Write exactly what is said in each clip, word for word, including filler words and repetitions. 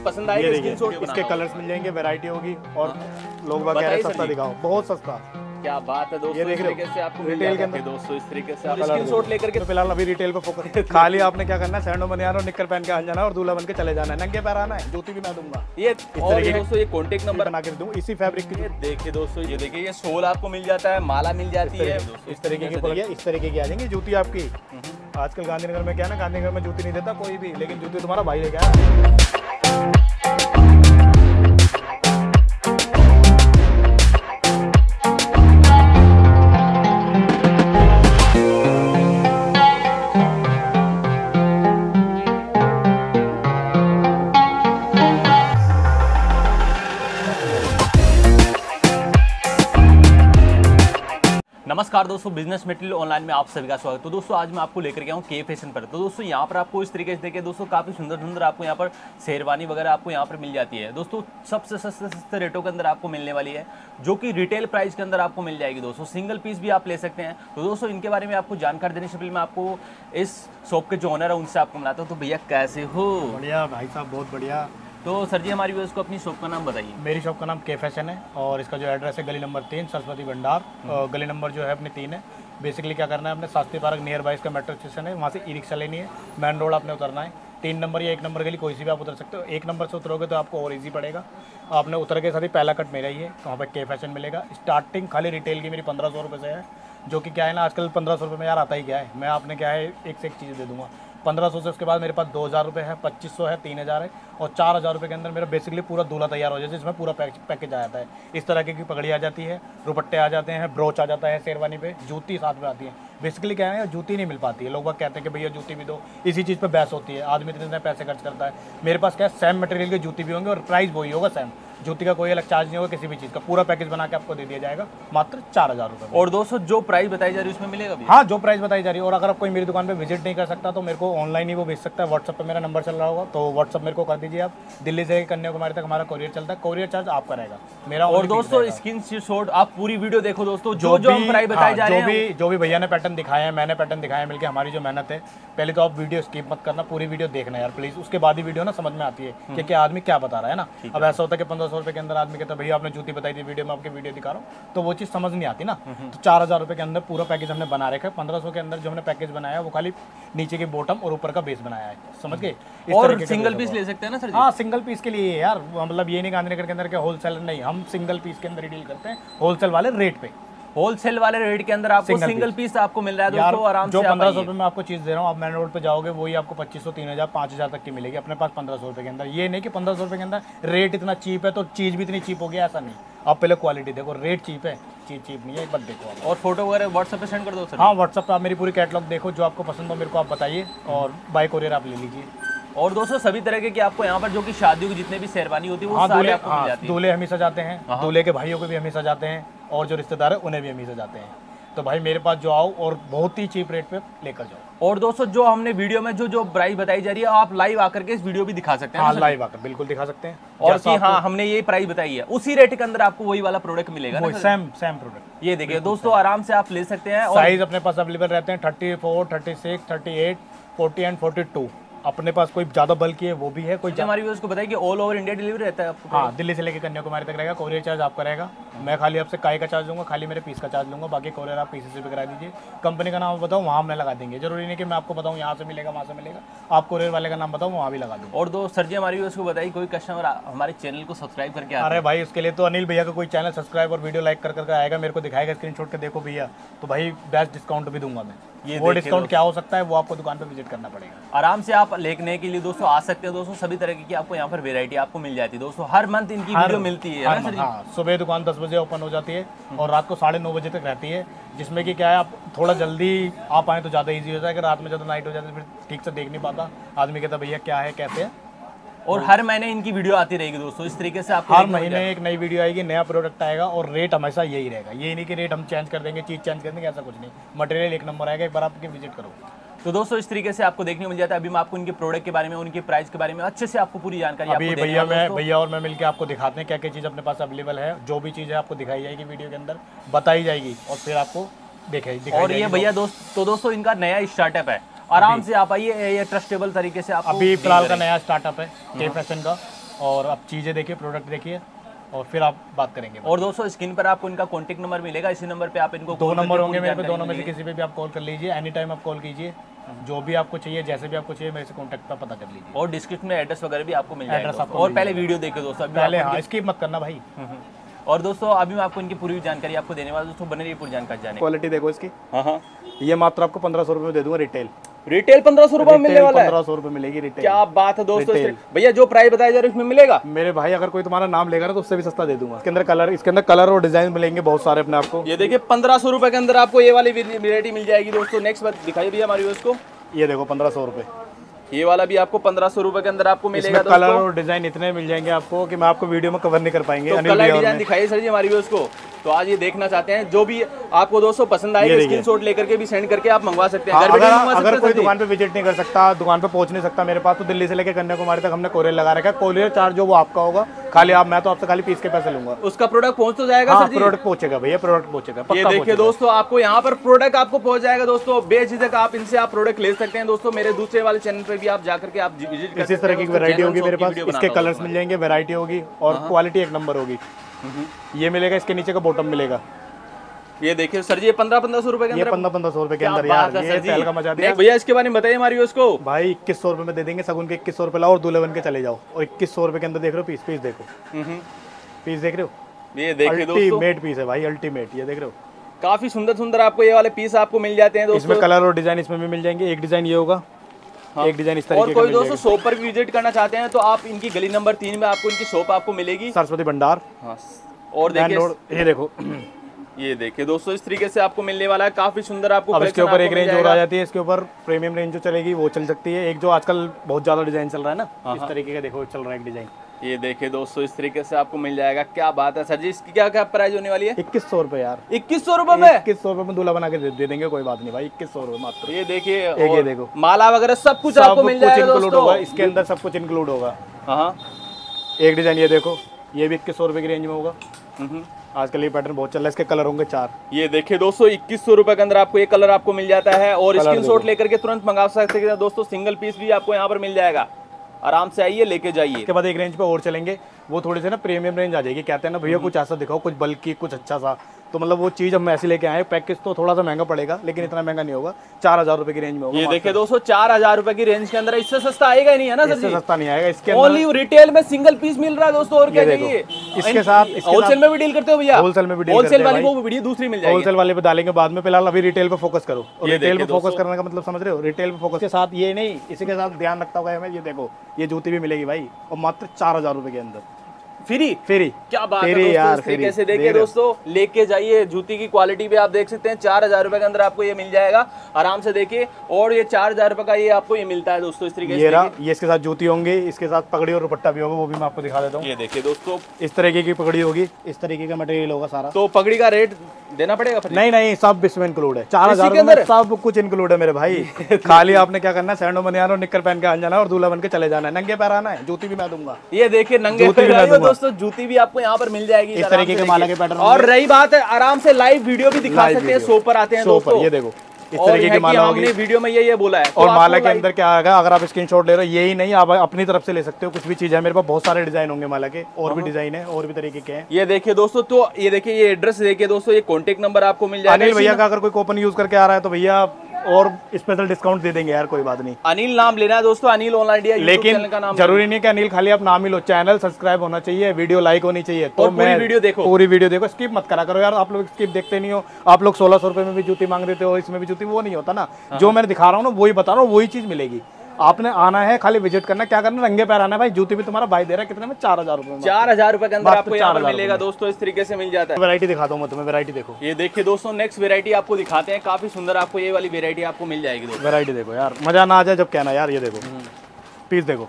पसंद आएगा स्क्रीनशॉट, इसके कलर्स मिल जाएंगे, वैरायटी होगी और लोग कह रहे हैं सस्ता दिखाओ, बहुत सस्ता। क्या बात है दोस्तों, इस तरीके से आपको रिटेल के अंदर दोस्तों इस तरीके से आप स्क्रीनशॉट लेकर के। तो फिलहाल अभी रिटेल पे फोकस, खाली आपने क्या करना है, सैंडो बन जाना और निक्कर पहन के आ जाना और दूल्हा बन के चले जाना है, नंगे पैर आना है, जूती भी मैं दूंगा। ये और ये दोस्तों ये कॉन्टेक्ट नंबर बना के दूं इसी फैब्रिक की। देखिए दोस्तों, ये देखिए ये शॉल आपको मिल जाता है, माला मिल जाती है, इस तरीके की इस तरीके की आ जाएंगी जूती आपकी। आजकल गांधीनगर में क्या है ना, गांधीनगर में जूती नहीं देता कोई भी, लेकिन जूती तुम्हारा भाई लेके आया। नमस्कार दोस्तों, बिजनेस मटेरियल ऑनलाइन में आप सभी का स्वागत है। तो दोस्तों आज मैं आपको लेकर गया हूँ के फैशन पर। तो दोस्तों यहाँ पर आपको इस तरीके से देखिए दोस्तों, काफ़ी सुंदर सुंदर आपको यहाँ पर शेरवानी वगैरह आपको यहाँ पर मिल जाती है दोस्तों, सबसे सस्ते सस्ते रेटों के अंदर आपको मिलने वाली है, जो कि रिटेल प्राइस के अंदर आपको मिल जाएगी दोस्तों। सिंगल पीस भी आप ले सकते हैं। तो दोस्तों इनके बारे में आपको जानकारी देने से पहले मैं आपको इस शॉप के जो ओनर है उनसे आपको मिलाता हूँ। तो भैया कैसे हो? बढ़िया भाई साहब, बहुत बढ़िया। तो सर जी हमारी व्यूअर्स को अपनी शॉप का नाम बताइए। मेरी शॉप का नाम के फैशन है और इसका जो एड्रेस है गली नंबर तीन सरस्वती भंडार, और गली नंबर जो है अपनी तीन है। बेसिकली क्या करना है, अपने शास्त्री पार्क नियर बाय इसका मेट्रो स्टेशन है, वहाँ से ई रिक्शा लेनी है, मेन रोड आपने उतरना है। तीन नंबर या एक नंबर के लिए कोई सी भी आप उतर सकते हो। एक नंबर से उतरोगे तो आपको और इजी पड़ेगा। आपने उतर के साथ ही पहला कट मेरा ही है, तो वहाँ पर के फैशन मिलेगा। स्टार्टिंग खाली रिटेल की मेरी पंद्रह सौ रुपये से है, जो कि क्या है ना, आजकल पंद्रह सौ रुपये में यार आता ही क्या है। मैं आपने क्या है एक से एक चीज़ दे दूँगा पंद्रह सौ से। उसके बाद मेरे पास दो हज़ार रुपये है, पच्चीस सौ है, तीन हज़ार है और चार हज़ार रुपये के अंदर मेरा बेसिकली पूरा दूल्हा तैयार हो जाता है, जिसमें पूरा पैकेज आ जाता है। इस तरह की पगड़ी आ जाती है, दुपट्टे आ जाते हैं, ब्रोच आ जाता है शेरवानी पे, जूती साथ में आती है। बेसिकली क्या है, जूती नहीं मिल पाती है, लोग कहते हैं कि भैया जूती भी दो, इसी चीज़ पे बहस होती है, आदमी इतने इतने पैसे खर्च करता है। मेरे पास क्या है, सेम मटेरियल की जूती भी होंगे और प्राइस वही होगा सेम, जूती का कोई अलग चार्ज नहीं होगा किसी भी चीज़ का। पूरा पैकेज बना के आपको दे दिया जाएगा मात्र चार हज़ार रुपये। और दोस्तों जो प्राइस बताई जा रही है उसमें मिलेगा भी? हाँ, जो प्राइस बताई जा रही है। और अगर आप कोई मेरी दुकान पे विजिट नहीं कर सकता तो मेरे को ऑनलाइन ही वो भेज सकता है। व्हाट्सअप पे मेरा नंबर चल रहा होगा, तो व्हाट्सअप मेरे को कर दीजिए आप। दिल्ली से कन्याकुमारी तक हमारा कोरियर चलता है, कोरियर चार्ज आपका रहेगा मेरा। और दोस्तों स्क्रीन शॉट आप पूरी वीडियो देखो दोस्तों, जो जो हम प्राइस बताई जा रही है, जो भी जो भी भैया ने पैटर्न दिखाया है, मैंने पैटर्न दिखाया है, मिलकर हमारी जो मेहनत है। पहले तो आप वीडियो स्किप मत करना, पूरी वीडियो देखना यार प्लीज, उसके बाद ही वीडियो ना समझ में आती है कि क्या आदमी क्या बता रहा है ना। अब ऐसा होता है कि पंद्रह सौ रुपए के अंदर आदमी कहता है भैया आपने जूती बताई थी, वीडियो में आपकी वीडियो दिखा रहा हूँ, तो वो चीज़ समझ नहीं आती ना। तो चार हज़ार रुपये के अंदर पूरा पैकेज हमने बना रखा है। पंद्रह सौ के अंदर जो हमने पैकेज बनाया है वो खाली नीचे की बॉटम और ऊपर का बेस बनाया है, समझ गए। और सिंगल पीस ले सकते हैं ना सर? हाँ, सिंगल पीस के लिए यार, मतलब ये नहीं गांधीनगर के अंदर के होलसेलर नहीं, हम सिंगल पीस के अंदर डील करते हैं, होलसेल वाले रेट पे। होलसेल वाले रेट के अंदर आपको सिंगल, सिंगल पीस आपको मिल रहा है दोस्तों, आराम जो पंद्रह सौ रुपये में आपको चीज़ दे रहा हूँ, आप मेन रोड पे जाओगे वही आपको पच्चीस सौ, तीन हज़ार, पाँच हज़ार तक की मिलेगी अपने पास पंद्रह सौ रुपये के अंदर। ये नहीं कि पंद्रह सौ रुपये के अंदर रेट इतना चीप है तो चीज़ भी इतनी चीप हो गया, ऐसा नहीं। आप पहले क्वालिटी देखो, रेट चीप है, चीज चीप नहीं है, एक बार देखो। और फोटो वगैरह व्हाट्सएप पे सेंड कर दो सर? हाँ, व्हाट्सएप पे आप मेरी पूरी कैटलॉग देखो, जो आपको पसंद हो मेरे को आप बताइए और बाय कोरियर आप ले लीजिए। और दोस्तों सभी तरह के कि आपको यहाँ पर जो कि शादियों की जितने भी शेरवानी होती है वो सारे आपको मिल जाती है। दूल्हे हम ही सजाते हैं, दूल्हे के भाइयों को भी हम ही सजाते हैं और जो रिश्तेदार है उन्हें भी हम ही सजाते हैं। तो भाई मेरे पास जो आओ और बहुत ही चीप रेट पे लेकर जाओ। और दोस्तों जो हमने वीडियो में जो जो प्राइस बताई जा रही है, आप लाइव आकर के इस वीडियो भी दिखा सकते हैं। हाँ, लाइव आकर बिल्कुल दिखा सकते हैं। और कि हाँ हमने ये प्राइस बताई है, उसी रेट के अंदर आपको वही वाला प्रोडक्ट मिलेगा ना? Same same product. ये देखिए दोस्तों, आराम से आप ले सकते हैं। साइज अपने पास अवेलेबल रहते हैं thirty four, thirty six, thirty eight, forty and forty two. अपने पास कोई ज्यादा बल्कि है वो भी है, कोई हमारी व्यूअर्स को बताइए कि ऑल ओवर इंडिया डिलीवरी रहता है आपको? हाँ, दिल्ली से लेकर कन्याकुमारी तक रहेगा। कोरियर चार्ज आपका रहेगा, मैं खाली आपसे काई का चार्ज लूंगा, खाली मेरे पीस का चार्ज लूंगा, बाकी कोरियर आप पीसी से भी करा दीजिए। कंपनी का नाम बताऊँ वहाँ हमने लगा देंगे, जरूरी नहीं कि मैं आपको बताऊँ यहाँ से मिलेगा वहाँ से मिलेगा, आप कोरियर वाले का नाम बताऊँ वहाँ भी लगा दूँगा। और दो सर जी हमारी व्यूअर्स को बताइए, कोई कस्टमर हमारे चैनल को सब्सक्राइब करके, अरे भाई उसके लिए तो अनिल भैया का कोई चैनल सब्सक्राइब और वीडियो लाइक कर करके आएगा, मेरे को दिखाएगा स्क्रीनशॉट के देखो भैया, तो भाई बेस्ट डिस्काउंट भी दूंगा मैं। ये वो डिस्काउंट क्या हो सकता है वो आपको दुकान पे विजिट करना पड़ेगा। आराम से आप लेने के लिए दोस्तों आ सकते हैं दोस्तों, सभी तरह की आपको यहाँ पर वेरायटी आपको मिल जाती है दोस्तों। हर मंथ इनकी वीडियो मिलती है ना सर? हाँ, सुबह दुकान दस बजे ओपन हो जाती है और रात को साढ़े नौ बजे तक रहती है, जिसमें कि क्या है आप थोड़ा जल्दी आ पाए तो ज़्यादा ईजी हो जाएगा। रात में ज़्यादा नाइट हो जाती है फिर ठीक से देख नहीं पाता आदमी, कहता भैया क्या है कैसे है। और हर महीने इनकी वीडियो आती रहेगी दोस्तों, इस तरीके से आपको हर महीने एक नई वीडियो आएगी, नया प्रोडक्ट आएगा और रेट हमेशा यही रहेगा। ये नहीं कि रेट हम चेंज कर देंगे, चीज़ चेंज कर देंगे, ऐसा कुछ नहीं। मटेरियल एक नंबर आएगा, एक बार आपकी विजिट करो। तो दोस्तों इस तरीके से आपको देखने को मिल जाता है। अभी मैं आपको इनके प्रोडक्ट के बारे में, उनके प्राइस के बारे में अच्छे से आपको पूरी जानकारी अभी भैया मैं भैया और मैं मिलकर आपको दिखाते हैं क्या क्या चीज़ अपने पास अवेलेबल है। जो भी चीज़ है आपको दिखाई जाएगी वीडियो के अंदर, बताई जाएगी और फिर आपको दिखाई। और ये भैया दोस्त तो दोस्तों इनका नया स्टार्टअप है, आराम से आप आइए, ये ट्रस्टेबल तरीके से आप। अभी फिलहाल का नया स्टार्टअप है के फैशन का, और आप चीज़ें देखिए, प्रोडक्ट देखिए और फिर आप बात करेंगे। और दोस्तों स्क्रीन पर आपको इनका कॉन्टैक्ट नंबर मिलेगा, इसी नंबर पे आप इनको दो call नंबर करके होंगे पूरी मेरे पे, दोनों में जानकारी से किसी पे भी आप कॉल कर लीजिए, एनी टाइम आप कॉल कीजिए, जो भी आपको चाहिए, जैसे भी आपको चाहिए मेरे से कॉन्टैक्ट पर पता कर लीजिए। और डिस्क्रिप्शन में एड्रेस वगैरह भी आपको मिल जाएगा एड्रेस आपको और मिल पहले वीडियो देखिए दोस्तों, अभी पहले आपको हाँ इनकी- स्किप मत करना भाई। हम्म, हम्म। और दोस्तों अभी मैं आपको इनकी पूरी जानकारी आपको देने वाला हूं, दोस्तों बने रहिए पूरी जानकारी जाने। क्वालिटी देखो इसकी, हाँ हाँ, ये मात्र आपको पंद्रह सौ रुपये में दे दूंगा रिटेल। रिटेल पंद्रह सौ रुपए में मिलने वाला है, पंद्रह सौ रुपये मिलेगी रिटेल। क्या बात है दोस्तों। रिटेल। इस- भैया जो प्राइस बताया जा रहा है उसमें मिलेगा? मेरे भाई अगर कोई तुम्हारा नाम लेगा ना तो उससे भी सस्ता दे दूंगा। इसके अंदर कलर इसके अंदर कलर और डिजाइन मिलेंगे बहुत सारे अपने आपको। ये देखिए पंद्रह सौ रुपए के अंदर आपको ये वाली वेरायटी मिल जाएगी दोस्तों। नेक्स्ट बात दिखाइए भैया हमारी उसको, ये देखो पंद्रह सौ रुपये, ये वाला भी आपको पंद्रह सौ रुपए के अंदर आपको मिलेगा इसमें कलर दोस्तों। और डिजाइन इतने मिल जाएंगे आपको कि मैं आपको वीडियो में कवर नहीं कर पाएंगे। तो अनिल कलर भैया और डिजाइन मैं। दिखाइए सर जी हमारी व्यूअर्स को, तो आज ये देखना चाहते हैं, जो भी आपको दोस्तों पसंद आएगा स्क्रीनशॉट लेकर के भी सेंड करके आप मंगवा सकते हैं। हाँ, घर बैठे अगर मंगवा सकते अगर हैं कोई सर जी। दुकान पे विजिट नहीं कर सकता, दुकान पे पहुंच नहीं सकता मेरे पास, तो दिल्ली से लेकर कन्याकुमारी तक हमने कोरियर लगा रखा है। कोरियर चार्ज जो वो आपका होगा, खाली आप मैं तो आपसे खाली पीस के पैसे लूंगा। उसका प्रोडक्ट पहुंच तो जाएगा हाँ, सर जी? प्रोडक्ट पहुंचेगा भैया, प्रोडक्ट पहुंचेगा, ये पक्का देखिए पहुंचेगा। दोस्तों आपको यहाँ पर प्रोडक्ट आपको पहुंच जाएगा दोस्तों, बेझिझक आप इनसे आप प्रोडक्ट ले सकते हैं दोस्तों। मेरे दूसरे वाले चैनल पे भी आप जाकर के आप विजिट कर इसी तरह की वैरायटी होगी मेरे पास, इसके कलर्स मिल जाएंगे, वैरायटी होगी और क्वालिटी एक नंबर होगी। ये मिलेगा, इसके नीचे का बॉटम मिलेगा। ये देखिए सर जी, ये पंद्रह पंद्रह सौ रुपए के ये अंदर पंद्रह पंद्रह सौ रुपए के क्या अंदर बात यार, है ये सर जी। तेल का मजा दिया। नहीं, भैया इसके बारे में बताइए हमारी उसको। भाई इक्कीस सौ रुपए में दे देंगे, सगुन के इक्कीस सौ रुपए लाओ और दूल्हे बन के चले जाओ। और इक्कीस सौ रुपए के अंदर देख रहे हो पीस, पीस देखो, हम्म, पीस देख रहे हो, ये देखिए दोस्तों अल्टीमेट पीस है भाई, अल्टीमेट। ये देख रहे हो, काफी सुंदर सुंदर आपको ये वाले पीस आपको मिल जाते हैं दोस्तों। इसमें कलर और डिजाइन इसमें भी मिल जाएंगे। एक डिजाइन ये होगा, एक डिजाइन इस और तरीके का कोई मिल दोस्तों जाएगा। शॉप पर भी विजिट करना चाहते हैं तो आप इनकी गली नंबर तीन में आपको इनकी शॉप आपको मिलेगी। सरस्वती भंडार, हाँ, और मेन देखिए रोड। ये देखो, ये देखिए दोस्तों इस तरीके से आपको मिलने वाला है, काफी सुंदर आपको अब इसके collection ऊपर एक आपको मिल रेंज और जाएगा। आ जाती है, इसके ऊपर प्रीमियम रेंज जो चलेगी वो चल सकती है। एक जो आजकल बहुत ज्यादा डिजाइन चल रहा है ना, इस तरीके का देखो चल रहा है एक डिजाइन। ये देखिए दोस्तों इस तरीके से आपको मिल जाएगा। क्या बात है सर जी, इसकी क्या क्या प्राइस होने वाली है? इक्कीस सौ रुपए यार, इक्कीस सौ रुपए में। इक्कीस सौ रुपए में दूल्हा बना के दे, दे देंगे, कोई बात नहीं भाई, इक्कीस सौ रुपए मात्र। ये देखिए एक ये और देखो, माला वगैरह सब कुछ सब आपको मिल कुछ जाएगा इंक्लूड दोस्तों। होगा, इसके अंदर सब कुछ इंक्लूड होगा। हाँ, एक डिजाइन ये देखो, ये भी इक्कीस सौ रुपए की रेंज में होगा। हम्म। आजकल ये पैटर्न बहुत चल रहा है, इसके कलर होंगे चार। ये देखिए दोस्तों इक्कीस सौ रुपए के अंदर आपको ये कलर आपको मिल जाता है और कलर स्क्रीनशॉट देखो। लेकर के तुरंत मंगा सकते हैं दोस्तों। सिंगल पीस भी आपको यहाँ पर मिल जाएगा, आराम से आइए लेके जाइए। इसके बाद एक रेंज पे और चलेंगे, वो थोड़ी सी ना प्रीमियम रेंज आ जाएगी। कहते हैं ना भैया कुछ ऐसा दिखाओ, कुछ बल्कि, कुछ अच्छा सा, तो मतलब वो चीज़ हम ऐसे लेके आए। पैकेज तो थोड़ा सा महंगा पड़ेगा लेकिन इतना महंगा नहीं होगा, चार हजार रुपए की रेंज में होगा। ये देखिए दोस्तों चार हजार रुपए की रेंज के अंदर, इससे सस्ता आएगा ही नहीं है ना सर इससे जी। सस्ता नहीं आएगा। इसके ओनली अंदर रिटेल में सिंगल पीस मिल रहा है दोस्तों, और क्या ये देखो, चाहिए। इसके साथ- इसके होलसेल साथ- में भी डील करते हो भैया? होलसेल में भी डील होलसेल करते हैं वाली भाई। वो वीडियो दूसरी मिल जाएगी। होलसेल वाले पे डालेंगे बाद में, फिलहाल अभी रिटेल पे फोकस करो। और ये रिटेल पे देखिए फोकस दोस्तों। करने का मतलब समझ रहे हो, रिटेल पे फोकस के साथ ये नहीं, इसी के साथ ध्यान रखता होगा हमें। ये देखो, ये जूती भी मिलेगी भाई, और मात्र चार हजार रुपए के अंदर फ्री। फ्री। क्या बात है फ्री दोस्तों, यार, इस तरीके फ्री। से देखिए देख रहे हो? दोस्तों लेके जाइए। जूती की क्वालिटी भी आप देख सकते हैं, चार हजार रुपए के अंदर आपको ये मिल जाएगा, आराम से देखिए। और ये चार हजार रुपए का ये आपको ये मिलता है दोस्तों इस तरीके ये से। रहा, ये इसके साथ जूती होंगे, इसके साथ पगड़ी और दुपट्टा भी होगा, वो भी मैं आपको दिखा देता हूँ। ये देखिए दोस्तों, इस तरीके की पगड़ी होगी, इस तरीके का मटेरियल होगा सारा। तो पगड़ी का रेट देना पड़ेगा फिर? नहीं नहीं, सब इसमें इंक्लूड है। चार हजार के में अंदर? सब कुछ इंक्लूड है मेरे भाई। खाली आपने क्या करना है, सैंडो बनियान और निक्कर पहन के आ जाना है और दूल्हा बन के चले जाना है। नंगे पैर आना है, जूती भी मैं दूंगा। ये देखिए नंगे जूती भी पैर मैं आइए दूंगा। दोस्तों, जूती भी आपको यहाँ पर मिल जाएगी इस आराम तरीके से के माला देखिए। के पैटर्न और रही बात है, आराम से लाइव वीडियो भी दिखा Live सकते हैं, video। शो पर आते हैं शो पर, दोस्तों। ये देखो इस और तरीके है की कि माला हमने होगी। वीडियो में ये ये बोला है। और तो माला आपको के लाइव- अंदर क्या आएगा, अगर आप स्क्रीनशॉट ले रहे हो, यही नहीं, आप अपनी तरफ से ले सकते हो। कुछ भी चीज है मेरे पास, बहुत सारे डिजाइन होंगे माला के, और भी डिजाइन है, और भी तरीके के हैं। ये देखिए दोस्तों, तो ये देखिए ये एड्रेस देखिए दोस्तों, ये कॉन्टेक्ट नंबर आपको मिल जाएगा। अनिल इसी भैया में- का अगर कोई कूपन यूज करके आ रहा है तो भैया और स्पेशल डिस्काउंट दे देंगे यार, कोई बात नहीं। अनिल नाम लेना है दोस्तों, अनिल ऑनलाइन इंडिया यूट्यूब लेकिन चैनल का नाम। जरूरी नहीं कि अनिल खाली आप नाम ही लो, चैनल सब्सक्राइब होना चाहिए, वीडियो लाइक होनी चाहिए। तो और पूरी मैं वीडियो देखो। पूरी वीडियो देखो, स्किप मत करा करो यार। आप लोग स्किप देखते नहीं हो, आप लोग सोलह सौ रुपए में भी जूती मांग देते हो, इसमें भी जूती, वो नहीं होता ना। जो मैंने दिखा रहा हूँ ना वही बता रहा हूँ, वही चीज मिलेगी। आपने आना है, खाली विजिट करना, क्या करना, रंगे पैर आना है भाई। जूती भी तुम्हारा भाई दे रहा है कितने में, चार हजार रुपए में। चार हजार रुपए के अंदर मात्र आपको यहाँ पर चार हजार मिलेगा दोस्तों, इस तरीके से मिल जाता है। वैरायटी दिखाता हूँ मैं तुम्हें, वैरायटी देखो, ये देखिए दोस्तों नेक्स्ट वेरायटी आपको दिखाते हैं, काफी सुंदर आपको ये वाली वेरायटी आपको मिल जाएगी दोस्तों। वैरायटी देखो यार, मजा ना आ जाए जब कहना यार। ये देखो पीस देखो,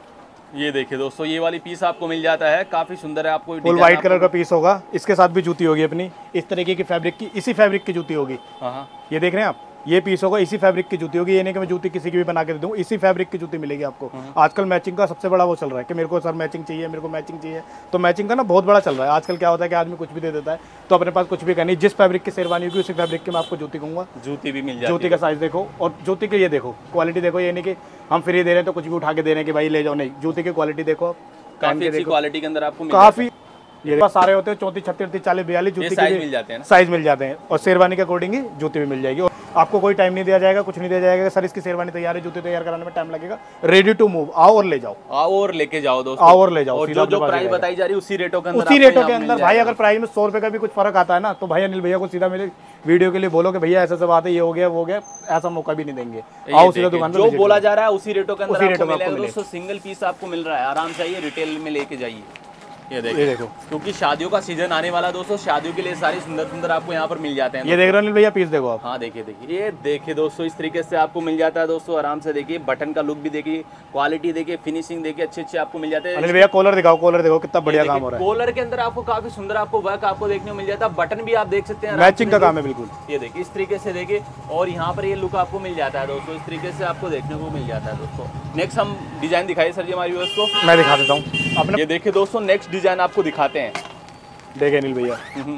ये देखिए दोस्तों ये वाली पीस आपको मिल जाता है, काफी सुंदर है। आपको फुल डिजाइन व्हाइट आपको- कलर का पीस होगा, इसके साथ भी जूती होगी अपनी, इस तरीके की फैब्रिक की, इसी फैब्रिक की जूती होगी। हाँ हाँ। ये देख रहे हैं आप, ये पीस होगा, इसी फैब्रिक की जूती होगी। ये नहीं कि मैं जूती किसी की भी बना के दे दूँ, इसी फैब्रिक की जूती मिलेगी आपको। आजकल मैचिंग का सबसे बड़ा वो चल रहा है कि मेरे को सर मैचिंग चाहिए, मेरे को मैचिंग चाहिए, तो मैचिंग का ना बहुत बड़ा चल रहा है आजकल। क्या होता है कि आदमी कुछ भी दे देता है, तो अपने पास कुछ भी करनी, जिस फैब्रिक की शेरवानी होगी उसी फैब्रिक की मैं आपको जूती कहूँगा। जूती भी मिल जाती जूती का साइज देखो और जूती के ये देखो क्वालिटी देखो, ये नहीं कि हम फ्री दे रहे हैं तो कुछ भी उठा के दे रहे हैं कि भाई ले जाओ, नहीं। जूती की क्वालिटी देखो आप, काफी अच्छी क्वालिटी के अंदर आपको काफी ये सारे होते हैं चौंतीस छत्तीस चालीस बयालीस जूती साइज मिल जाते हैं ना, साइज मिल जाते हैं और शेरवानी के अकॉर्डिंग ही जूती भी मिल जाएगी। और आपको कोई टाइम नहीं दिया जाएगा, कुछ नहीं दिया जाएगा, सर इसकी शेरवानी तैयार है, जूती तैयार कराने में टाइम लगेगा, रेडी टू मूव, आओ और ले जाओ, आओ और लेके जाओ दोस्तों, आओ और ले जाओ। और जो जो प्राइस बताई जा रही है उसी रेटों के अंदर, उसी रेटों के अंदर भाई। अगर प्राइस में सौ रुपए का भी कुछ फर्क आता है ना तो भाई अनिल भैया को सीधा मेरे वीडियो के लिए बोलो कि भैया ऐसा सब बात है, ये हो गया वो हो गया, ऐसा मौका भी नहीं देंगे। आओ सीधा दुकान पे, जो बोला जा रहा है उसी रेटों के अंदर आपको मिलेगा दोस्तों। सिंगल पीस आपको मिल रहा है, आराम से आइए रिटेल में लेके जाइए। ये देखो, ये देखो, क्योंकि शादियों का सीजन आने वाला दोस्तों, शादियों के लिए सारी सुंदर सुंदर आपको यहाँ पर मिल जाते हैं। ये देख रहे हो भैया पीस देखो आप। हाँ देखिए देखिए, ये देखिए दोस्तों, इस तरीके से आपको मिल जाता है दोस्तों। आराम से देखिए, बटन का लुक भी देखिए, क्वालिटी देखिए, फिनिशिंग देखिए, अच्छे अच्छे आपको मिल जाते हैं। अनिल भैया कॉलर दिखाओ, कॉलर देखो कितना बढ़िया काम हो रहा है। कॉलर के अंदर आपको काफी सुंदर आपको वर्क आपको देखने को मिल जाता है। बटन भी आप देख सकते हैं, मैचिंग का काम है बिल्कुल। ये देखिए इस तरीके से देखिए, और यहाँ पर ये लुक आपको मिल जाता है दोस्तों, इस तरीके से आपको देखने को मिल जाता है दोस्तों। नेक्स्ट हम डिजाइन दिखाइए सर जी हमारी व्यूअर्स को। मैं दिखा देता हूँ अपने। ये देखिए दोस्तों, नेक्स्ट डिजाइन आपको दिखाते हैं। देखिए अनिल भैया,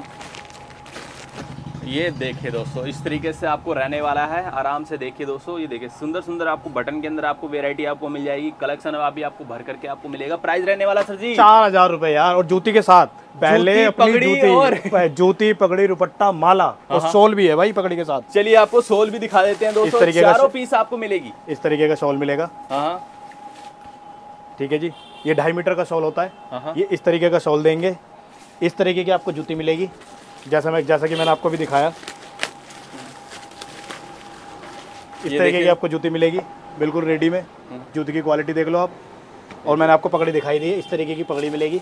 ये देखिए दोस्तों, इस तरीके से आपको रहने वाला है। आराम से देखिए दोस्तों, ये देखिए सुंदर सुंदर आपको बटन के अंदर आपको वेरायटी आपको मिल जाएगी। कलेक्शन अभी आपको भर करके आपको मिलेगा। प्राइस रहने वाला सर जी चार हजार रुपए यार, और जूती के साथ पहले अपनी जूती और जूती पगड़ी दुपट्टा माला और शॉल भी है भाई पगड़ी के साथ। चलिए आपको शॉल भी दिखा देते हैं दोस्तों। चारों पीस आपको मिलेगी, इस तरीके का शॉल मिलेगा। हाँ ठीक है जी, ये ढाई मीटर का शॉल होता है। ये इस तरीके का शॉल देंगे, इस तरीके की आपको जूती मिलेगी, जैसा मैं जैसा कि मैंने आपको भी दिखाया। इस तरीके की आपको जूती मिलेगी बिल्कुल रेडी में। जूती की क्वालिटी देख लो आप। और मैंने आपको पगड़ी दिखाई दी है, इस तरीके की पगड़ी मिलेगी।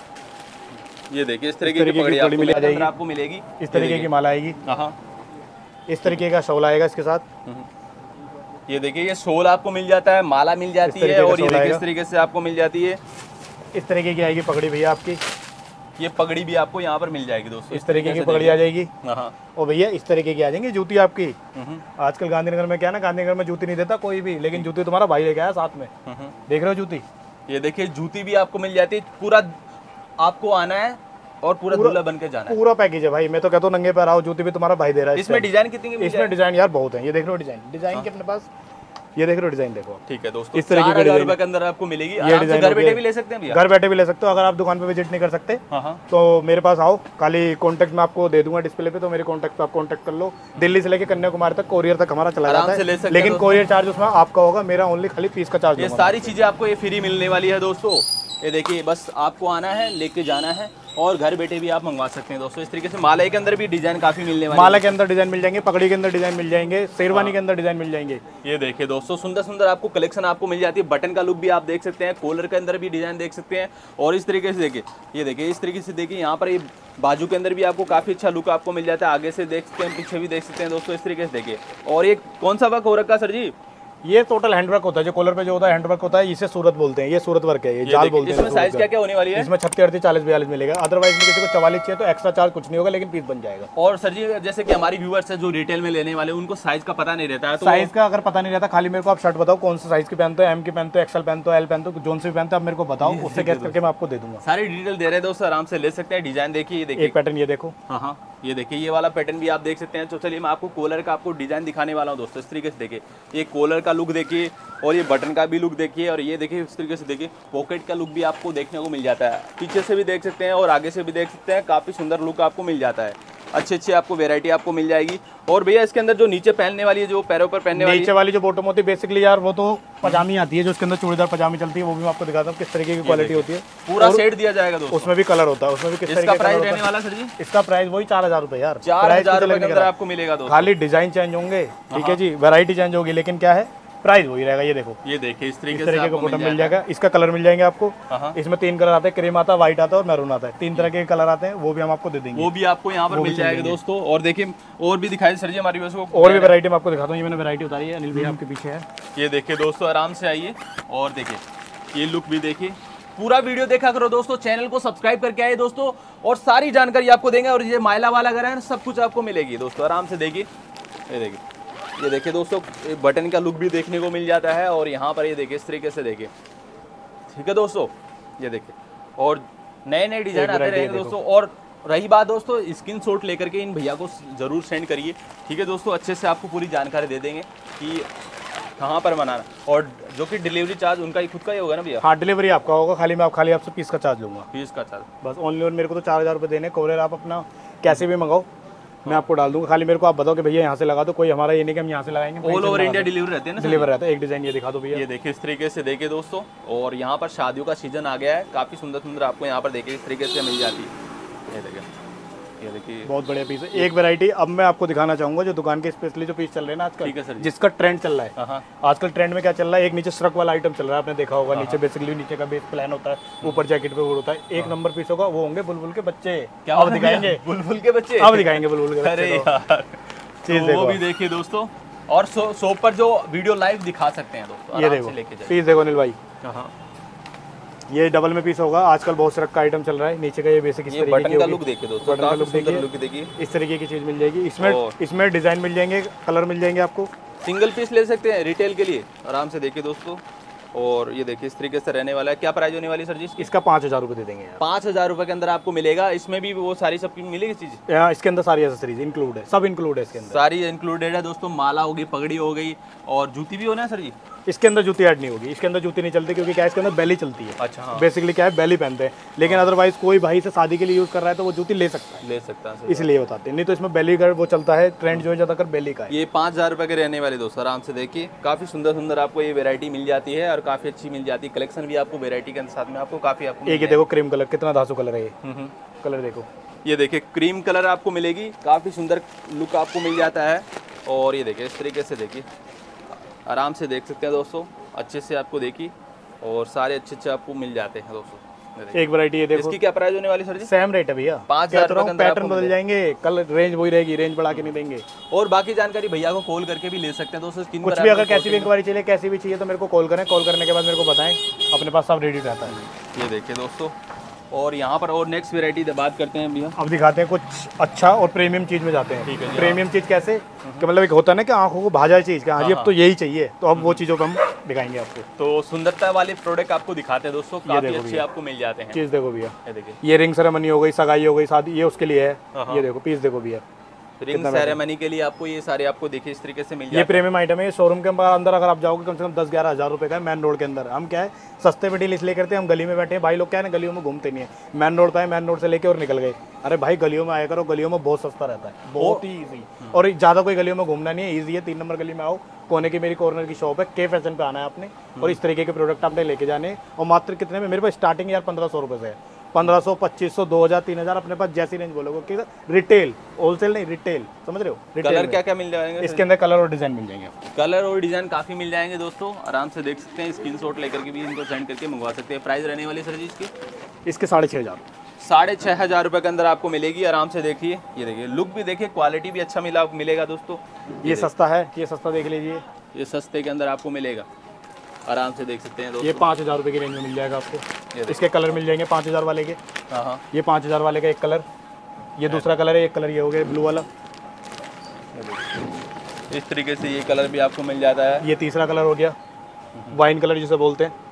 ये देखिए इस तरीके की पगड़ी आपको मिल जाएगी, आपको मिलेगी। इस तरीके की माला आएगी, इस तरीके का शॉल आएगा इसके साथ। ये देखिए ये शॉल आपको मिल जाता है, माला मिल जाती है, और ये देखिए इस तरीके से आपको मिल जाती है। इस तरीके की आएगी पगड़ी भैया आपकी। ये पगड़ी भी आपको यहाँ पर मिल जाएगी दोस्तों, इस तरीके की पगड़ी आ जाएगी। और भैया इस तरीके की आ जाएंगी जूती आपकी। आजकल गांधीनगर में क्या ना, गांधीनगर में जूती नहीं देता कोई भी, लेकिन जूती तुम्हारा भाई लेके आया साथ में। देख रहे हो जूती, ये देखिए जूती भी आपको मिल जाती है। पूरा आपको आना है और पूरा दूल्हा बन के जाना है। पूरा पैकेज है भाई, मैं तो कहता हूँ नंगे पैर आओ, जूती भी तुम्हारा भाई दे रहा है। इसमें डिजाइन कितनी की? इसमें डिजाइन यार बहुत है। ये देख रहे हो डिजाइन, डिजाइन के अपने पास, ये देख रहे हो डिजाइन देखो। ठीक है दोस्तों, इस तरीके के डिजाइन के अंदर आपको मिलेगी। ये डिजाइन घर बैठे भी ले सकते हैं भैया, घर बैठे भी ले सकते हो। अगर आप दुकान पे विजिट नहीं कर सकते तो मेरे पास आओ, खाली कॉन्टैक्ट मैं आपको दे दूंगा डिस्प्ले पे, तो मेरे कॉन्टैक्ट पे आप कॉन्टैक्ट कर लो। दिल्ली से लेके कन्याकुमारी तक कोरियर तक हमारा चला जाता है, लेकिन कोरियर चार्ज उसमें आपका होगा, मेरा ओनली खाली पीस का चार्ज। ये सारी चीजें आपको ये फ्री मिलने वाली है दोस्तों। ये देखिए बस आपको आना है, लेके जाना है, और घर बैठे भी आप मंगवा सकते हैं दोस्तों। इस तरीके से माला के अंदर भी डिजाइन काफी मिलने वाली है। माला के अंदर डिजाइन मिल जाएंगे, पगड़ी के अंदर डिजाइन मिल जाएंगे, शेरवानी के अंदर डिजाइन मिल जाएंगे। ये देखिए दोस्तों, सुंदर सुंदर आपको कलेक्शन आपको मिल जाती है। बटन का लुक भी आप देख सकते हैं, कॉलर के अंदर भी डिजाइन देख सकते हैं। और इस तरीके से देखिए, ये देखिए इस तरीके से देखिए, यहाँ पर ये बाजू के अंदर भी आपको काफी अच्छा लुक आपको मिल जाता है। आगे से देख सकते हैं, पीछे भी देख सकते हैं दोस्तों, इस तरीके से देखिए। और ये कौन सा वर्क हो रखा सर जी? ये टोटल हैंडवर्क होता है, जो कॉलर पे जो होता है हैंडवर्क होता है, इसे सूरत बोलते हैं। ये सूरत वर्क है, ये जाल बोलते हैं। इसमें साइज क्या क्या होने वाली है? इसमें छत्तीस अड़तीस चालीस बयालीस मिलेगा। अदरवाइज में किसी को चवालीस चाहिए तो एक्स्ट्रा चार्ज कुछ नहीं होगा, लेकिन पीस बन जाएगा। और सर जी जैसे कि हमारी व्यूअर्स है जो रिटेल में लेने वाले, उनको साइज का पता नहीं रहता है, तो साइज का अगर पता नहीं रहता, खाली मेरे को आप शर्ट बताओ कौन सा साइज की पहनते हो, एम की पहनते हो, एक्सएल पहनते हो, एल पहनते हो, जोन से भी पहनते हो, आप मेरे को बताओ, उससे कैसे करके मैं आपको दे दूंगा। सारी डिटेल दे रहे हैं दोस्तों, आराम से ले सकते हैं। डिजाइन देखिए, देखिए एक पैटर्न ये देखो। हाँ हाँ, ये देखिए ये वाला पैटर्न भी आप देख सकते हैं। तो चलिए मैं आपको कॉलर का आपको डिजाइन दिखाने वाला हूँ दोस्तों। इस तरीके से देखिए, ये कॉलर का लुक देखिए, और ये बटन का भी लुक देखिए, और ये देखिए इस तरीके से देखिए पॉकेट का लुक भी आपको देखने को मिल जाता है। पीछे से भी देख सकते हैं और आगे से भी देख सकते हैं, काफ़ी सुंदर लुक आपको मिल जाता है। अच्छी अच्छी आपको वैरायटी आपको मिल जाएगी। और भैया इसके अंदर जो नीचे पहनने वाली है, जो पैरों पर पहनने वाली नीचे वाली जो बॉटम होती है बेसिकली यार, वो तो पजामी आती है, जो उसके अंदर चूड़ीदार पजामी चलती है, वो भी मैं आपको दिखाता हूँ किस तरीके की क्वालिटी होती है। पूरा सेट दिया जाएगा दोस्तों, उसमें भी कलर होता है, उसमें भी किस तरीके का प्राइस रहने वाला सर जी? इसका प्राइस वही चार हजार रुपए यार, चार हजार रुपए के अंदर आपको मिलेगा दोस्तों। खाली डिजाइन चेंज होंगे, ठीक है जी, वैरायटी चेंज होगी, लेकिन क्या है प्राइस वही रहेगा। ये देखो, ये देखिए इस तरीके इस तरीके का बॉटम मिल जाएगा। इसका कलर मिल जाएंगे आपको। इसमें तीन कलर आते हैं, क्रीम आता है, व्हाइट आता है और मैरून आता है। तीन तरह के कलर आते हैं, वो भी हम आपको दे देंगे, वो भी आपको यहाँ पर मिल जाएगा दोस्तों। और देखिए और भी दिखाई सर जी हमारी व्यूअर्स को, और भी वैरायटी मैं आपको दिखाता हूँ। ये मैंने वैरायटी उतारी है, अनिल भैया आपके पीछे है। ये देखिए दोस्तों, आराम से आइए और देखिए ये लुक भी देखिए। पूरा वीडियो देखा करो दोस्तों, चैनल को सब्सक्राइब करके आए दोस्तों, और सारी जानकारी आपको देंगे। और ये माइला वाला घर है, सब कुछ आपको मिलेगी दोस्तों। आराम से देखिए, ये देखिए, ये देखिए दोस्तों, बटन का लुक भी देखने को मिल जाता है। और यहाँ पर ये देखिए इस तरीके से देखिए, ठीक है दोस्तों, ये देखिए। और नए नए डिजाइन आते रहेंगे दोस्तों। और रही बात दोस्तों, स्क्रीनशॉट लेकर के इन भैया को जरूर सेंड करिए, ठीक है दोस्तों। अच्छे से आपको पूरी जानकारी दे देंगे कि कहाँ पर बनाना, और जो कि डिलीवरी चार्ज उनका ही खुद का ही होगा ना भैया? हाँ, डिलीवरी आपका होगा, खाली मैं आप खाली आपसे पीस का चार्ज लूँगा, पीस का चार्ज बस। ऑनली और मेरे को तो चार हज़ार रुपये देने, कोरियर आप अपना कैसे भी मंगाओ मैं आपको डाल दूँगा, खाली मेरे को आप बताओ कि भैया यहाँ से लगा दो। कोई हमारा ये नहीं कि हम यहाँ से लगाएंगे, ऑल ओवर इंडिया डिलीवरी रहती है ना? डिलीवर रहता है। एक डिज़ाइन ये दिखा दो भैया, ये देखिए इस तरीके से देखिए दोस्तों, और यहाँ पर शादियों का सीजन आ गया है, काफ़ी सुंदर सुंदर आपको यहाँ पर देखिए इस तरीके से मिल जाती है। ये देखिए, ये देखिए बहुत बढ़िया पीस है। एक वैरायटी अब मैं आपको दिखाना चाहूंगा जो दुकान के स्पेशली जो पीस चल रहे हैं ना आजकल, ठीक है सर जी। जिसका ट्रेंड चल रहा है। हाँ हाँ, आजकल ट्रेंड में क्या चल रहा है, एक नीचे श्रक वाला आइटम चल रहा है, आपने देखा होगा। नीचे बेसिकली नीचे का बेस प्लान होता है, ऊपर जैकेट पे वो होता है। एक नंबर पीस होगा, वो होंगे बुलबुल के बच्चे। क्या अब दिखाएंगे बुलबुल के बच्चे? अब दिखाएंगे बुलबुल के अरे बच्चे। यार, चीज तो वो देखो, भी देखिए दोस्तों, और शॉप पर जो वीडियो लाइव दिखा सकते हैं दोस्तों, ये आराम देखो से लेके जाइए। पीस देखो अनिल भाई, हाँ, ये डबल में पीस होगा। आजकल बहुत श्रक का आइटम चल रहा है। नीचे का ये बेसिक इस ये तरीके बटन की का होगी। लुक देखिए दोस्तों, बटन का काफी लुक सुंदर देखिए, लुक देखिए। इस तरीके की चीज मिल जाएगी इसमें। और- इसमें डिजाइन मिल जाएंगे, कलर मिल जाएंगे आपको। सिंगल पीस ले सकते हैं रिटेल के लिए, आराम से देखिए दोस्तों। और ये देखिए इस तरीके से रहने वाला है। क्या प्राइस होने वाली सर जी इसकी? इसका पाँच हजार रुपये दे देंगे यार। पाँच हजार रुपये के अंदर आपको मिलेगा। इसमें भी वो सारी सबकी मिलेगी चीज़, यहाँ इसके अंदर सारी एसेसरीज इंक्लूड है, सब इंक्लूड है इसके अंदर। सारी इंक्लूडेड है दोस्तों। माला होगी, पगड़ी हो गई, और जूती भी होना है सर जी? इसके अंदर जूती ऐड नहीं होगी, इसके अंदर जूती नहीं चलती, क्योंकि क्या है, इसके अंदर बेली चलती है। अच्छा हाँ, बेसिकली क्या है, बेली पहनते हैं। लेकिन अदरवाइज कोई भाई से शादी के लिए यूज कर रहा है तो वो जूती ले सकता है, ले सकता है सर। इसलिए बताते हैं। नहीं तो इसमें बेली का वो चलता है, ट्रेंड जो है ज्यादातर बेली का है। ये पाँच हजार रुपये के रहने वाले दोस्तों, आराम से देखिए। काफ़ी सुंदर सुंदर आपको ये वैरायटी मिल जाती है, और काफ़ी अच्छी मिल जाती है। कलेक्शन भी आपको वैरायटी के साथ में आपको काफ़ी आपको एक ये देखो क्रीम कलर, कितना धांसू कलर है ये। हम्म, हम्म। कलर देखो, ये देखिए क्रीम कलर आपको मिलेगी, काफ़ी सुंदर लुक आपको मिल जाता है। और ये देखिए इस तरीके से देखिए, आराम से देख सकते हैं दोस्तों, अच्छे से आपको देखिए, और सारे अच्छे अच्छे आपको मिल जाते हैं दोस्तों। ये देखिए। एक वैरायटी ये देखो, इसकी क्या प्राइस होने वाली सर जी? सेम रेट है भैया। पाँच हजार रुपये के अंदर पैटर्न आपको बदल मिल जाएंगे, कल रेंज वही रहेगी, रेंज बढ़ा के नहीं देंगे। और बाकी जानकारी भैया को कॉल करके भी ले सकते हैं दोस्तों। स्क्रीन कुछ पर भी आपको अगर कैसी भी call इंक्वायरी चाहिए, कैसी भी चाहिए तो मेरे को कॉल करें। कॉल करने के बाद मेरे को बताएं, अपने पास सब रेडी रहता है। करके- ये देखिए दोस्तों, और यहाँ पर और नेक्स्ट वेरायटी बात करते हैं भैया। अब दिखाते हैं कुछ अच्छा और प्रीमियम चीज़ में जाते हैं। ठीक है जी, प्रीमियम चीज़ कैसे कि मतलब एक होता है ना कि आंखों को भा जाए चीज़, कि हाँ जी अब तो यही चाहिए, तो अब वो चीज़ों को हम दिखाएंगे आपको। तो सुंदरता वाले प्रोडक्ट आपको दिखाते हैं दोस्तों, काफ़ी देखो अच्छे भैया। आपको मिल जाते हैं। चीज़ देखो भैया, ये देखिए ये रिंग सेरेमनी हो गई, सगाई हो गई, शादी, ये उसके लिए है। हाँ। ये देखो पीस देखो भैया, रिंग सेरेमनी के लिए आपको ये सारे आपको देखिए इस तरीके से मिल ये जाते हैं। प्रीमियम आइटम है। ये शोरूम के अंदर अगर आप जाओगे कम से कम दस ग्यारह हज़ार रुपये का है, मेन रोड के अंदर। हम क्या है सस्ते में डील इसलिए करते हैं, हम गली में बैठे हैं भाई लोग, क्या है ना गलियों में घूमते नहीं है। मेन रोड पे आए, मेन रोड से लेके और निकल गए। अरे भाई गलियों में आया करो, गलियों में बहुत सस्ता रहता है, बहुत ही ईजी, और ज़्यादा कोई गलियों में घूमना नहीं है, ईजी है। तीन नंबर गली में आओ, कोने की मेरी कॉर्नर की शॉप है, के फैशन पे आना है आपने, और इस तरीके के प्रोडक्ट आपने लेके जाने हैं। और मात्र कितने में? मेरे पास स्टार्टिंग यार पंद्रह सौ रुपये से है। पंद्रह सौ, पच्चीस सौ, दो हज़ार, तीन हज़ार, अपने पास जैसी रेंज बोलोगे कि रिटेल, होलसेल नहीं, रिटेल, समझ रहे हो? रिटेल कलर में। क्या क्या मिल जाएंगे इसके अंदर कलर और डिजाइन मिल जाएंगे आपको। कलर और डिजाइन काफ़ी मिल जाएंगे दोस्तों, आराम से देख सकते हैं। स्क्रीनशॉट लेकर के भी इनको सेंड करके मंगवा सकते हैं। प्राइस रहने वाली सर जी इसकी इसके साढ़े छः हज़ार साढ़े छः हज़ार रुपये के अंदर आपको मिलेगी। आराम से देखिए, ये देखिए लुक भी देखिए, क्वालिटी भी अच्छा मिला मिलेगा दोस्तों। ये सस्ता है, ये सस्ता देख लीजिए, ये सस्ते के अंदर आपको मिलेगा, आराम से देख सकते हैं दोस्तों। ये पाँच हज़ार रुपये की रेंज में मिल जाएगा आपको। देखो। इसके कलर मिल जाएंगे पाँच हज़ार वाले के। हाँ हाँ, ये पाँच हज़ार वाले का एक कलर, ये दूसरा कलर है, एक कलर ये हो गया ब्लू वाला, ये देखिए। इस तरीके से ये कलर भी आपको मिल जाता है। ये तीसरा कलर हो गया, वाइन कलर जिसे बोलते हैं।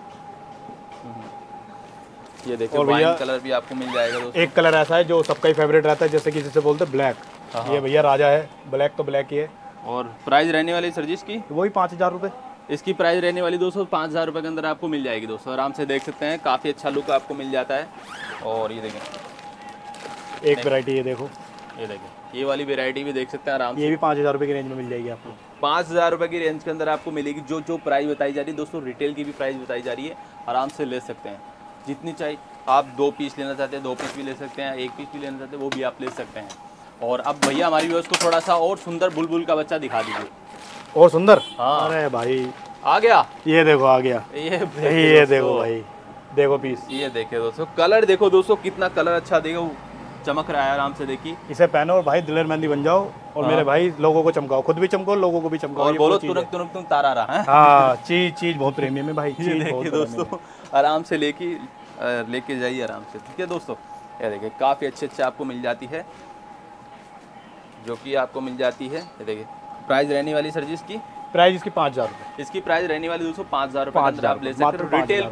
ये देखिए और भैया- वाइन कलर भी आपको मिल जाएगा दोस्तों। एक कलर ऐसा है जो सबका ही फेवरेट रहता है, जैसे कि जिसे बोलते हैं ब्लैक। ये भैया राजा है, ब्लैक तो ब्लैक ही है। और प्राइस रहने वाली सर जी इसकी वही पाँच हज़ार रुपये। इसकी प्राइस रहने वाली दोस्तों पाँच हज़ार रुपये के अंदर आपको मिल जाएगी दोस्तों, आराम से देख सकते हैं। काफ़ी अच्छा लुक आपको मिल जाता है। और ये देखें, एक वैरायटी ये देखो, ये देखें, ये वाली वैरायटी भी देख सकते हैं आराम से। ये भी पाँच हज़ार रुपये की रेंज में मिल जाएगी आपको। पाँच हज़ार रुपये की रेंज के अंदर आपको मिलेगी। जो जो प्राइस बताई जा रही है दोस्तों, रिटेल की भी प्राइस बताई जा रही है, आराम से ले सकते हैं। जितनी चाहिए, आप दो पीस लेना चाहते हैं दो पीस भी ले सकते हैं, एक पीस भी लेना चाहते हैं वो भी आप ले सकते हैं। और अब भैया हमारी व्यूअर्स को थोड़ा सा और सुंदर बुलबुल का बच्चा दिखा दीजिए। और सुंदर, हाँ। अरे भाई आ गया, ये देखो आ गया, ये ये दोस्तों। देखो भाई, देखो पीस। ये देखिए दोस्तों, कलर देखो दोस्तों, कितना कलर अच्छा देखो, चमक रहा है, आराम से देखिए। इसे पहनो और भाई दिलेर मेहंदी बन जाओ, और मेरे भाई लोगों को चमकाओ, खुद भी चमकाओ, लोगों को भी चमकाओ। और ये बोलो वो चीज़ है। तुरंत तुरंत तुम तारा रहा है। हाँ, चीज चीज बहुत प्रीमियम है भाई, ये चीज बहुत देखिए प्रीमियम है। दोस्तों, आराम से लेके अ, लेके जाइए आराम से, ठीक है दोस्तों। ये देखिए काफ़ी अच्छे अच्छे आपको मिल जाती है, जो कि आपको मिल जाती है। ये देखिए प्राइस रहने वाली सर जी इसकी प्राइस इसकी पाँच हज़ार रुपये। इसकी प्राइस रहने वाली दोस्तों पाँच हज़ार रुपये के पाँच अंदर आप हज़ार ले रुपये, सकते हो। मात्र पाँच रिटेल हज़ार प्राइस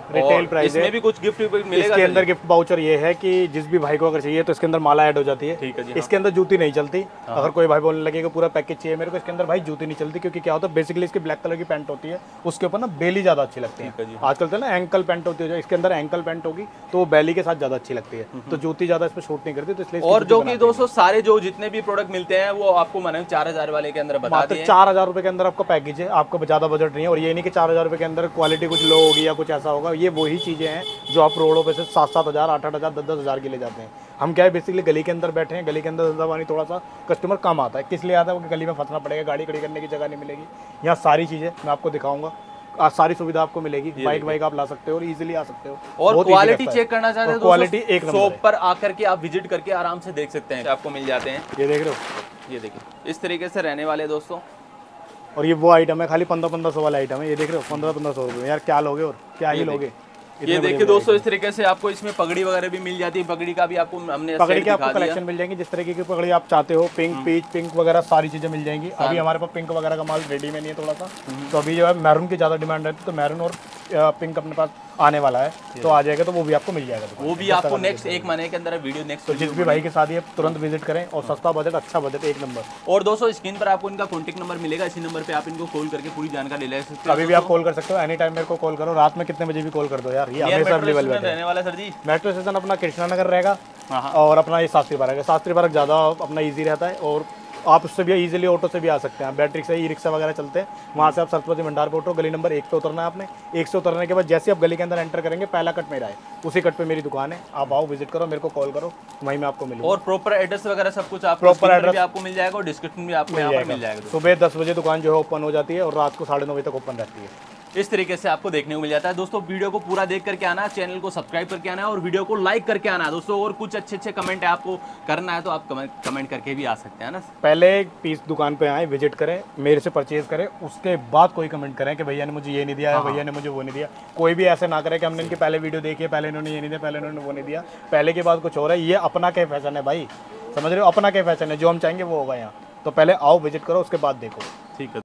रिटेल प्राइस है। इसमें भी कुछ गिफ्ट मिलेगा? इसके अंदर गिफ्ट वाउचर ये है कि जिस भी भाई को अगर चाहिए तो इसके अंदर माला ऐड हो जाती है। ठीक है जी। इसके अंदर जूती नहीं चलती। अगर कोई भाई बोलने लगेगा पूरा पैकेज चाहिए मेरे को, इसके अंदर भाई जूती नहीं चलती, क्योंकि क्या होता है बेसिकली इसकी ब्लैक कलर की पैंट होती है, उसके ऊपर ना बेली ज्यादा अच्छी लगती है। आजकल तो ना एंकल पैंट होती है, इसके अंदर एंकल पैंट होगी तो वो बेली के साथ ज्यादा अच्छी लगती है, तो जूती ज्यादा इस पर शूट नहीं करती, तो इसलिए। और जो कि दोस्तों सारे जो जितने भी प्रोडक्ट मिलते हैं वो आपको मैंने चार हजार वाले के अंदर बता दिए। चार हजार रुपए के अंदर आपका पैकेज है, आपको ज्यादा बजट नहीं है। और ये नहीं कि चार हजार रुपए के अंदर क्वालिटी कुछ लो होगी या कुछ ऐसा होगा, ये वही चीजें हैं जो आप रोडों पे से सात सात हजार आठ आठ हजार दस दस हजार के ले जाते हैं। हम क्या है बेसिकली गली के अंदर बैठे हैं, गली के अंदर धंधा पानी थोड़ा सा कस्टमर कम आता है। किस लिए आता है? क्योंकि गली में फंसना पड़ेगा, गाड़ी खड़ी करने की जगह नहीं मिलेगी। यहाँ सारी चीजें मैं आपको दिखाऊंगा, आज सारी सुविधा आपको मिलेगी। बाइक वाइक आप ला सकते हो और इजीली आ सकते हो। और क्वालिटी चेक करना चाहते हैं क्वालिटी एक नंबर, शॉप पर आकर के आप विजिट करके आराम से देख सकते हैं, आपको मिल जाते हैं। ये देख रहे हो, ये देखिए इस तरीके से रहने वाले दोस्तों। और ये वो आइटम है खाली पंद्रह पंद्रह सौ वाला आइटम है, ये देख रहे हो पंद्रह पंद्रह सौ रुपये। यार क्या लोगे और क्या ही लोगे। ये देखिए दोस्तों इस तरीके से आपको इसमें पगड़ी वगैरह भी मिल जाती है। पगड़ी का भी आपको हमने पगड़ी की आपको कलेक्शन मिल जाएंगी, जिस तरीके की पगड़ी आप चाहते हो, पिंक पीच पिंक वगैरह सारी चीजें मिल जाएंगी। अभी हमारे पास पिंक वगैरह का माल रेडी में नहीं है थोड़ा सा, तो अभी जो है मैरून की ज्यादा डिमांड रहती है, तो मैरून और पिंक अपने पास आने वाला है, तो आ जाएगा, तो वो भी आपको मिल जाएगा। वो भी आपको नेक्स्ट एक महीने के अंदर वीडियो नेक्स्ट। तो जिस भी भाई के साथ ये तुरंत विजिट करें, और सस्ता बजट अच्छा बजट एक नंबर। और दोस्तों स्क्रीन पर आपको इनका कॉन्टैक्ट नंबर मिलेगा, इसी नंबर पे आप इनको कॉल करके पूरी जानकारी ले सकते हो। अभी भी आप कॉल कर सकते हो, एनी टाइम मेरे को कॉल करो, रात में कितने बजे भी कॉल कर दो यार, ये हमेशा अवेलेबल रहने वाला सर जी। मेट्रो स्टेशन अपना कृष्णा नगर रहेगा और अपना ये शास्त्री पार्क है। शास्त्री पार्क ज़्यादा अपना इजी रहता है, और आप उससे भी इजीली ऑटो से भी आ सकते हैं। बैटरी से ई रिक्शा वगैरह चलते हैं, वहाँ से आप सरस्वती भंडार पे उतरो, गली नंबर एक पे उतरना है आपने। एक से उतरने के बाद जैसे आप गली के अंदर एंटर करेंगे पहला कट मेरा है, उसी कट पे मेरी दुकान है। आप आओ, विजिट करो, मेरे को कॉल करो, वहीं मैं आपको मिलूंगा। और प्रॉपर एड्रेस वगैरह सब कुछ आपको प्रॉपर एड्रेस भी आपको मिल जाएगा और डिस्क्रिप्शन भी आपको यहाँ पर मिल जाएगा। सुबह दस बजे दुकान जो है ओपन हो जाती है और रात को साढ़े नौ बजे तक ओपन रहती है। इस तरीके से आपको देखने को मिल जाता है। दोस्तों वीडियो को पूरा देख करके आना है, चैनल को सब्सक्राइब करके आना है और वीडियो को लाइक करके आना है दोस्तों। और कुछ अच्छे अच्छे कमेंट है आपको करना है तो आप कमेंट कमेंट करके भी आ सकते हैं ना। पहले पीस दुकान पे आए, विजिट करें, मेरे से परचेज करें, उसके बाद कोई कमेंट करें कि भैया ने मुझे ये नहीं दिया, भैया ने मुझे वो नहीं दिया। कोई भी ऐसे ना करे कि हमने इनकी पहले वीडियो देखी है, पहले इन्होंने ये नहीं दिया, पहले इन्होंने वो नहीं दिया। पहले की बात कुछ और है, ये अपना क्या फैशन है भाई, समझ रहे हो? अपना क्या फैशन है, जो हम चाहेंगे वो होगा यहाँ। तो पहले आओ, विजिट करो, उसके बाद देखो। ठीक है।